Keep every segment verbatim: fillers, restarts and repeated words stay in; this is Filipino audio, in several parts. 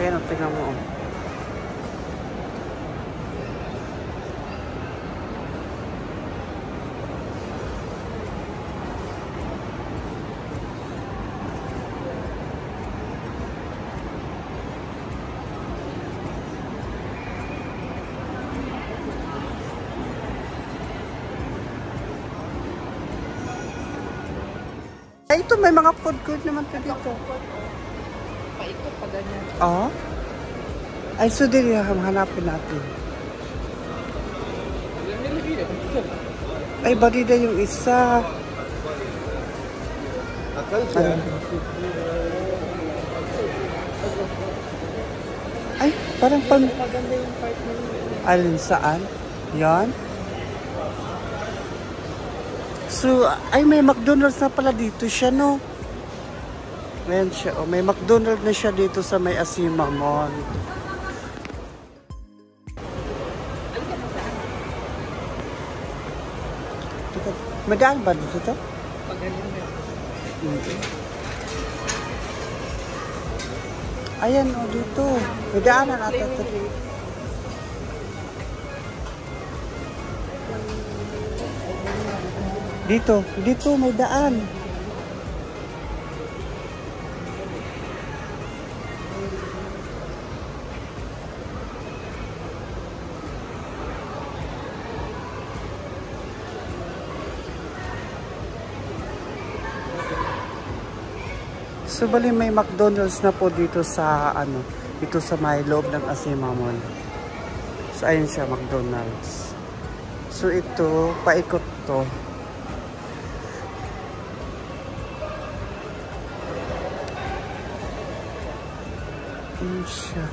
Ayan, tingnan mo. Ay, ito may mga food court naman to dito. Paikot pa ganyan. Oh? Ay, so din yung hanapin natin. Ay, badida yung isa. Ay, parang pang... Maganda yung part na yun. Alin saan? Yan? So, ay may McDonald's na pala dito siya, no? Ayan siya. Oh, may McDonald's na siya dito sa may Asima Mall. Madaan ba dito to? Pagaling na. Hindi. Ayan, o, oh, dito. Madaanan natin ito. Dito. Dito, may daan. So, bali may McDonald's na po dito sa, ano, dito sa may loob ng Asima Mall. So, ayun siya, McDonald's. So, ito, paikot to. Ayun siya.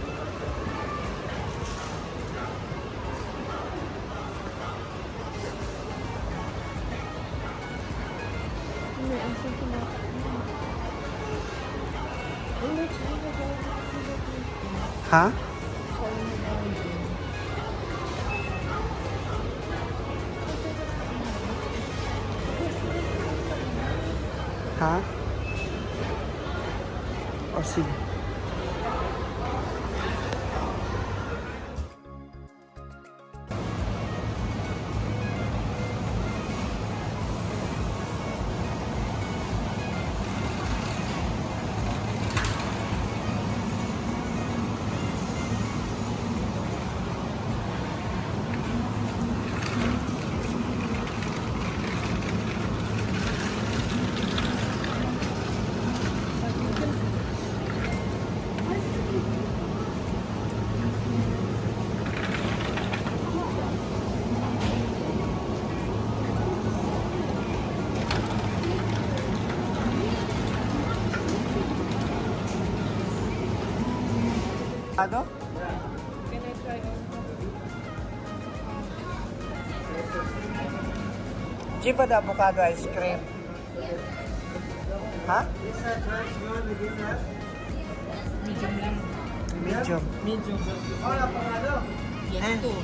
Ha? Ha? O sige. Ano? Can I try on? Chiba the avocado ice cream. Ha? Medium lang. Medium. Medium. Yes, Eh. two.